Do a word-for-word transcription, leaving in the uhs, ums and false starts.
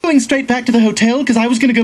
going straight back to the hotel because I was going to go